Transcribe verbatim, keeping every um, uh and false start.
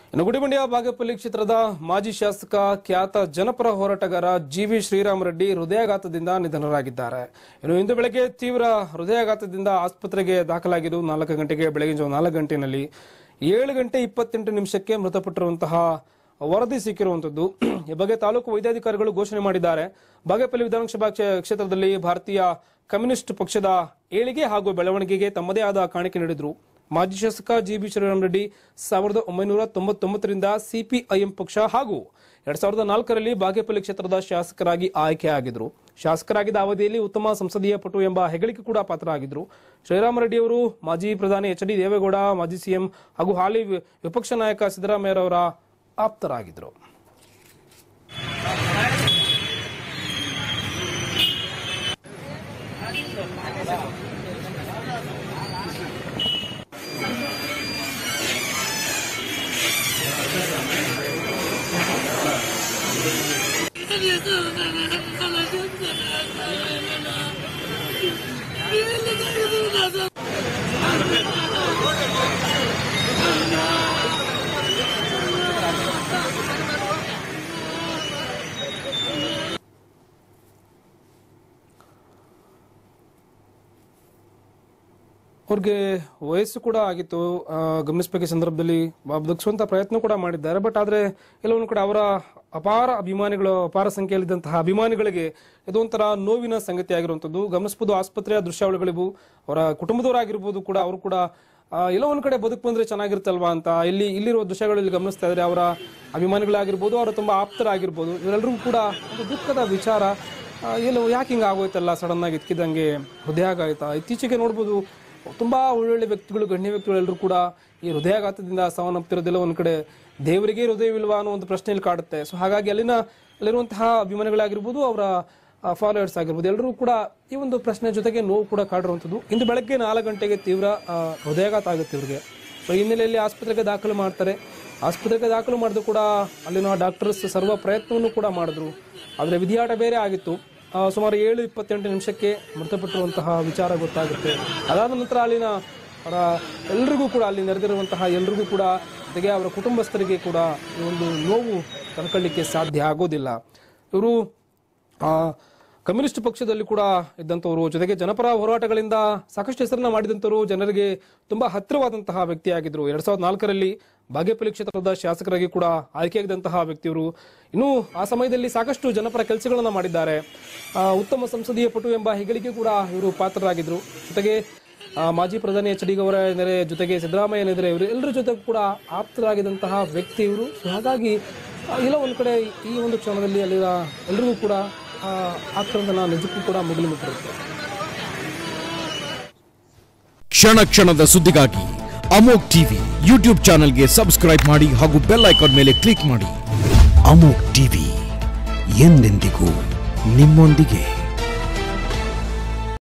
ಇನ್ನು ಗುಡಿಬಂಡೆಯ ಬಾಗೇಪಲ್ಲಿ ಕ್ಷೇತ್ರದ ಮಾಜಿ ಶಾಸಕ ಖ್ಯಾತ ಜನಪರ ಹೋರಾಟಗಾರ ಜಿ ವಿ ಶ್ರೀರಾಮ್ ರೆಡ್ಡಿ ಹೃದಯಾಘಾತದಿಂದ ನಿಧನರಾಗಿದ್ದಾರೆ. ಇನ್ನು ಇಂದು ಬೆಳಗ್ಗೆ ತೀವ್ರ ಹೃದಯಾಘಾತದಿಂದ ಆಸ್ಪತ್ರೆಗೆ ದಾಖಲಾಗಿದ್ದು ನಾಲ್ಕು ಗಂಟೆಗೆ ಬೆಳಗಿನ ನಾಲ್ಕು ಗಂಟೆಯಲ್ಲಿ ಏಳು ಗಂಟೆ ಇಪ್ಪತ್ತೆಂಟು ನಿಮಿಷಕ್ಕೆ ಮೃತಪಟ್ಟಿರುವಂತಹ ವರದಿ ಸಿಕ್ಕಿರುವಂತದ್ದು. ಈ ಬಗ್ಗೆ ತಾಲೂಕು ವೈದ್ಯಾಧಿಕಾರಿಗಳು ಘೋಷಣೆ ಮಾಡಿದ್ದಾರೆ. ಬಾಗೇಪಲ್ಲಿ ವಿಧಾನಸಭಾ ಕ್ಷೇತ್ರದಲ್ಲಿ ಭಾರತೀಯ ಕಮ್ಯುನಿಸ್ಟ್ ಪಕ್ಷದ ಏಳಿಗೆ ಹಾಗೂ ಬೆಳವಣಿಗೆಗೆ ತಮ್ಮದೇ ಆದ ಕಾಣಿಕೆ ನೀಡಿದ್ರು. ಮಾಜಿ ಶಾಸಕ ಜಿ ಬಿ ಶ್ರೀರಾಮ್ ರೆಡ್ಡಿ ಸಾವಿರದ ಒಂಬೈನೂರ ತೊಂಬತ್ತೊಂಬತ್ತರಿಂದ ಸಿಪಿಐಎಂ ಪಕ್ಷ ಹಾಗೂ ಎರಡ್ ಸಾವಿರದ ನಾಲ್ಕರಲ್ಲಿ ಬಾಗೇಪಲ್ಲಿ ಕ್ಷೇತ್ರದ ಶಾಸಕರಾಗಿ ಆಯ್ಕೆಯಾಗಿದ್ರು. ಶಾಸಕರಾಗಿದ್ದ ಅವಧಿಯಲ್ಲಿ ಉತ್ತಮ ಸಂಸದೀಯ ಪಟು ಎಂಬ ಹೆಗ್ಗಳಿಕೆ ಕೂಡ ಪಾತ್ರರಾಗಿದ್ರು. ಶ್ರೀರಾಮ್ ರೆಡ್ಡಿ ಅವರು ಮಾಜಿ ಪ್ರಧಾನಿ ಎಚ್ ಡಿ ದೇವೇಗೌಡ, ಮಾಜಿ ಸಿಎಂ ಹಾಗೂ ಹಾಲಿ ವಿಪಕ್ಷ ನಾಯಕ ಸಿದ್ದರಾಮಯ್ಯರವರ ಆಪ್ತರಾಗಿದ್ರು. ಅವ್ರಿಗೆ ವಯಸ್ಸು ಕೂಡ ಆಗಿತ್ತು, ಗಮನಿಸಬೇಕು. ಸಂದರ್ಭದಲ್ಲಿ ಬದುಕಿಸುವಂತ ಪ್ರಯತ್ನ ಕೂಡ ಮಾಡಿದ್ದಾರೆ. ಬಟ್ ಆದ್ರೆ ಎಲ್ಲವೊಂದು ಕಡೆ ಅವರ ಅಪಾರ ಅಭಿಮಾನಿಗಳು ಅಪಾರ ಸಂಖ್ಯೆಯಲ್ಲಿದ್ದಂತಹ ಅಭಿಮಾನಿಗಳಿಗೆ ಇದೊಂಥರ ನೋವಿನ ಸಂಗತಿ ಆಗಿರುವಂತದ್ದು ಗಮನಿಸಬಹುದು. ಆಸ್ಪತ್ರೆಯ ದೃಶ್ಯಾವಳಿಗಳಿಗೂ ಅವರ ಕುಟುಂಬದವರಾಗಿರ್ಬೋದು ಕೂಡ ಅವರು ಕೂಡ ಎಲ್ಲೋ ಒಂದ್ ಕಡೆ ಬದುಕು ಬಂದ್ರೆ ಚೆನ್ನಾಗಿರುತ್ತಲ್ವಾ ಅಂತ ಇಲ್ಲಿ ಇಲ್ಲಿರುವ ದೃಶ್ಯಗಳಲ್ಲಿ ಗಮನಿಸ್ತಾ ಇದ್ರೆ ಅವರ ಅಭಿಮಾನಿಗಳಾಗಿರ್ಬೋದು, ಅವರು ತುಂಬಾ ಆಪ್ತರಾಗಿರ್ಬೋದು, ಇವರೆಲ್ಲರಿಗೂ ಕೂಡ ಒಂದು ದುಃಖದ ವಿಚಾರ. ಎಲ್ಲೋ ಯಾಕೆ ಹಿಂಗ ಆಗೋಯ್ತಲ್ಲ ಸಡನ್ ಆಗಿ ಇದ್ಕಿದಂಗೆ ಹೃದಯಾಘಾತ. ಇತ್ತೀಚೆಗೆ ನೋಡ್ಬೋದು ತುಂಬಾ ಒಳ್ಳೊಳ್ಳೆ ವ್ಯಕ್ತಿಗಳು, ಗಣ್ಯ ವ್ಯಕ್ತಿಗಳು ಎಲ್ಲರೂ ಕೂಡ ಈ ಹೃದಯಾಘಾತದಿಂದ ಸಾವನ್ನಪ್ಪಿರೋದಿಲ್ಲ. ಒಂದ್ ಕಡೆ ದೇವರಿಗೆ ಹೃದಯವಿಲ್ವಾ ಅನ್ನೋ ಒಂದು ಪ್ರಶ್ನೆಯಲ್ಲಿ ಕಾಡುತ್ತೆ. ಸೊ ಹಾಗಾಗಿ ಅಲ್ಲಿನ ಅಲ್ಲಿರುವಂತಹ ಅಭಿಮಾನಿಗಳಾಗಿರ್ಬೋದು, ಅವರ ಫಾಲೋವರ್ಸ್ ಆಗಿರ್ಬೋದು, ಎಲ್ಲರೂ ಕೂಡ ಈ ಒಂದು ಪ್ರಶ್ನೆ ಜೊತೆಗೆ ನೋವು ಕೂಡ ಕಾಡಿರುವಂಥದ್ದು. ಇಂದು ಬೆಳಗ್ಗೆ ನಾಲ್ಕು ಗಂಟೆಗೆ ತೀವ್ರ ಹೃದಯಾಘಾತ ಆಗುತ್ತೆ ಇವ್ರಿಗೆ. ಸೊ ಈ ಹಿನ್ನೆಲೆಯಲ್ಲಿ ಆಸ್ಪತ್ರೆಗೆ ದಾಖಲು ಮಾಡ್ತಾರೆ. ಆಸ್ಪತ್ರೆಗೆ ದಾಖಲು ಮಾಡಿದ್ರು ಕೂಡ ಅಲ್ಲಿನ ಡಾಕ್ಟರ್ಸ್ ಸರ್ವ ಪ್ರಯತ್ನವನ್ನು ಕೂಡ ಮಾಡಿದ್ರು. ಆದರೆ ವಿಧಿಯಾಟ ಬೇರೆ ಆಗಿತ್ತು. ಸುಮಾರು ಏಳು ಇಪ್ಪತ್ತೆಂಟು ನಿಮಿಷಕ್ಕೆ ಮೃತಪಟ್ಟಿರುವಂತಹ ವಿಚಾರ ಗೊತ್ತಾಗುತ್ತೆ. ಅದಾದ ನಂತರ ಅಲ್ಲಿನ ಅವರ ಎಲ್ರಿಗೂ ಕೂಡ ಅಲ್ಲಿ ನೆರೆದಿರುವಂತಹ ಎಲ್ರಿಗೂ ಕೂಡ ಜೊತೆಗೆ ಅವರ ಕುಟುಂಬಸ್ಥರಿಗೆ ಕೂಡ ಈ ಒಂದು ನೋವು ತಡ್ಕೊಳ್ಳಿಕ್ಕೆ ಸಾಧ್ಯ ಆಗೋದಿಲ್ಲ. ಇವರು ಆ ಕಮ್ಯುನಿಸ್ಟ್ ಪಕ್ಷದಲ್ಲಿ ಕೂಡ ಇದ್ದಂಥವ್ರು, ಜೊತೆಗೆ ಜನಪರ ಹೋರಾಟಗಳಿಂದ ಸಾಕಷ್ಟು ಹೆಸರನ್ನ ಮಾಡಿದಂಥವ್ರು, ಜನರಿಗೆ ತುಂಬಾ ಹತ್ತಿರವಾದಂತಹ ವ್ಯಕ್ತಿಯಾಗಿದ್ರು. ಎರಡ್ ಸಾವಿರದ ನಾಲ್ಕರಲ್ಲಿ ಬಾಗೇಪಲ್ಲಿ ಕ್ಷೇತ್ರದ ಶಾಸಕರಾಗಿ ಕೂಡ ಆಯ್ಕೆಯಾಗಿದ್ದಂತಹ ವ್ಯಕ್ತಿಯವರು. ಇನ್ನು ಆ ಸಮಯದಲ್ಲಿ ಸಾಕಷ್ಟು ಜನಪರ ಕೆಲಸಗಳನ್ನ ಮಾಡಿದ್ದಾರೆ. ಉತ್ತಮ ಸಂಸದೀಯ ಪಟು ಎಂಬ ಹೆಗ್ಗಳಿಕೆ ಕೂಡ ಇವರು ಪಾತ್ರರಾಗಿದ್ರು. ಜೊತೆಗೆ ಮಾಜಿ ಪ್ರಧಾನಿ ಎಚ್ ಡಿ ಗೌಡ ನೆರೆ, ಜೊತೆಗೆ ಸಿದ್ದರಾಮಯ್ಯ ನೆರೆ, ಇವರು ಎಲ್ಲರ ಜೊತೆ ಕೂಡ ಆಪ್ತರಾಗಿದ್ದಂತಹ ವ್ಯಕ್ತಿ ಇವರು. ಸೊ ಹಾಗಾಗಿ ಇಲ್ಲ ಒಂದ್ ಕಡೆ ಈ ಒಂದು ಕ್ಷಣದಲ್ಲಿ ಅಲ್ಲಿ ಎಲ್ರಿಗೂ ಕೂಡ ಆಕ್ರಂದನ ನಿಜಕ್ಕೂ ಕೂಡ ಮುಗಿಲು ಮುಟ್ಟಿರುತ್ತೆ. ಕ್ಷಣ ಕ್ಷಣದ ಸುದ್ದಿಗಾಗಿ ಅಮೋಕ್ ಟಿವಿ ಯೂಟ್ಯೂಬ್ ಚಾನೆಲ್ಗೆ ಸಬ್ಸ್ಕ್ರೈಬ್ ಮಾಡಿ ಹಾಗೂ ಬೆಲ್ ಐಕಾನ್ ಮೇಲೆ ಕ್ಲಿಕ್ ಮಾಡಿ. ಅಮೋಕ್ ಟಿವಿ ಎಂದೆಂದಿಗೂ ನಿಮ್ಮೊಂದಿಗೆ.